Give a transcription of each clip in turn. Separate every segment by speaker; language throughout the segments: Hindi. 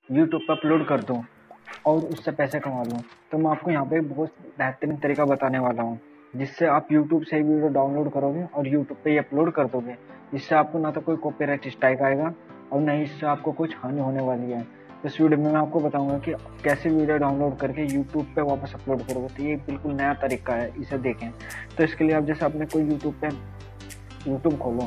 Speaker 1: यूट्यूब पर अपलोड कर दूँ और उससे पैसे कमा लूँ, तो मैं आपको यहाँ पे बहुत बेहतरीन तरीका बताने वाला हूँ, जिससे आप यूट्यूब से ही वीडियो डाउनलोड करोगे और यूट्यूब पे ही अपलोड कर दोगे। इससे आपको ना तो कोई कॉपीराइट स्ट्राइक आएगा और ना ही इससे आपको कुछ हानि होने वाली है। इस वीडियो में मैं आपको बताऊंगा कि कैसे वीडियो डाउनलोड करके यूट्यूब पे वापस अपलोड करोगे। तो ये बिल्कुल नया तरीका है, इसे देखें। तो इसके लिए आप जैसे अपने कोई यूट्यूब खोलो,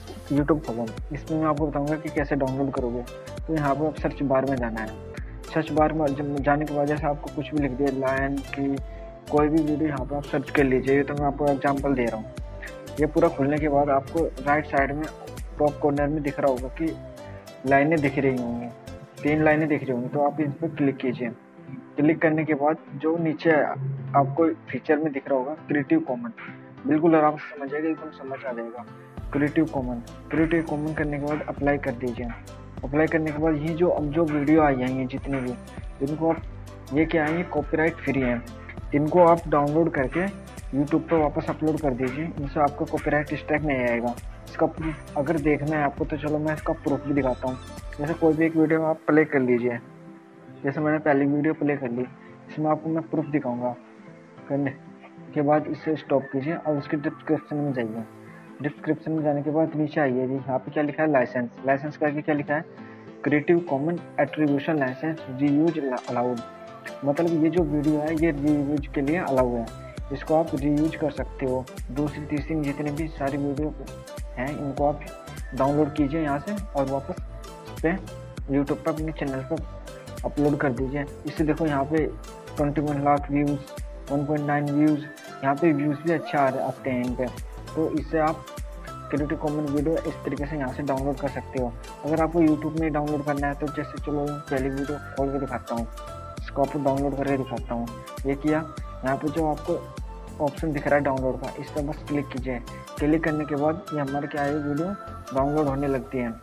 Speaker 1: इसमें मैं आपको बताऊंगा कि कैसे डाउनलोड करोगे। तो यहाँ पर आप सर्च बार में जाना है। सर्च बार में जाने के बाद जैसे आपको कुछ भी लिख दिया लायन की कोई भी वीडियो यहाँ पर आप सर्च कर लीजिए। तो मैं आपको एग्जांपल दे रहा हूँ। ये पूरा खुलने के बाद आपको राइट साइड में टॉप कॉर्नर में दिख रहा होगा कि लाइनें दिख रही होंगी, 3 लाइनें दिख रही होंगी। तो आप इस पर क्लिक कीजिए। क्लिक करने के बाद जो नीचे आपको फीचर में दिख रहा होगा क्रिएटिव कॉमन, बिल्कुल आराम से समझ आएगा, एकदम समझ आ जाएगा। क्रिएटिव कॉमन करने के बाद अप्लाई कर दीजिए। अप्लाई करने के बाद ये जो वीडियो आई हैं, ये जितने भी, इनको आप, ये क्या है, ये कॉपीराइट फ्री हैं। इनको आप डाउनलोड करके यूट्यूब पर वापस अपलोड कर दीजिए। इनसे आपको कॉपीराइट स्ट्राइक नहीं आएगा। इसका प्रूफ अगर देखना है आपको तो चलो मैं इसका प्रूफ भी दिखाता हूँ। जैसे कोई भी एक वीडियो आप प्ले कर लीजिए। जैसे मैंने पहली वीडियो प्ले कर ली, इसमें आपको मैं प्रूफ दिखाऊंगा। करने के बाद इसे स्टॉप कीजिए और उसके डिस्क्रिप्शन में जाइए। डिस्क्रिप्शन में जाने के बाद नीचे आइए जी, यहाँ पे क्या लिखा है, लाइसेंस करके क्या लिखा है, creative common attribution licence reuse allowed. मतलब ये जो वीडियो है ये रीयूज के लिए अलाउ है। इसको आप रीयूज कर सकते हो। दूसरी तीसरी जितने भी सारी वीडियो हैं इनको आप डाउनलोड कीजिए यहाँ से और वापस इस पर यूट्यूब पर अपने चैनल पर अपलोड कर दीजिए। इससे देखो यहाँ पे 21 लाख व्यूज़, 1.9 व्यूज़, यहाँ पे व्यूज़ भी अच्छा आते हैं इन पे। तो इससे आप क्रिएटिव कॉमन वीडियो इस तरीके से यहाँ से डाउनलोड कर सकते हो। अगर आपको यूट्यूब में डाउनलोड करना है तो जैसे चलो पहली वीडियो खोल के दिखाता हूँ, इसको आपको डाउनलोड करके दिखाता हूँ। ये किया, यहाँ पे जो आपको ऑप्शन दिख रहा है डाउनलोड का, इस पर बस क्लिक कीजिए। क्लिक करने के बाद ये हमारे क्या है, वीडियो डाउनलोड होने लगती है।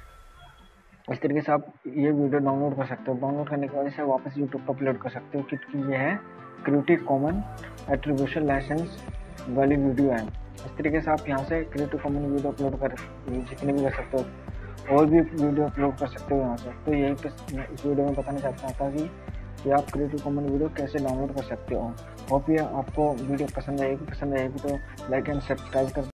Speaker 1: इस तरीके से आप ये वीडियो डाउनलोड कर सकते हो। डाउनलोड करने के बाद इसे वापस यूट्यूब पर अपलोड कर सकते हो, क्योंकि ये है क्रिएटिव कॉमन एट्रीब्यूशन लाइसेंस वाली वीडियो है। इस तरीके से आप यहाँ से क्रिएटिव कॉमन वीडियो अपलोड कर जितने भी कर सकते हो, और भी वीडियो अपलोड कर सकते हो यहाँ से। तो यही मैं इस वीडियो में बताना चाहता था कि आप क्रिएटिव कॉमन वीडियो कैसे डाउनलोड कर सकते हो। होप ये आपको वीडियो पसंद आएगी तो लाइक एंड सब्सक्राइब कर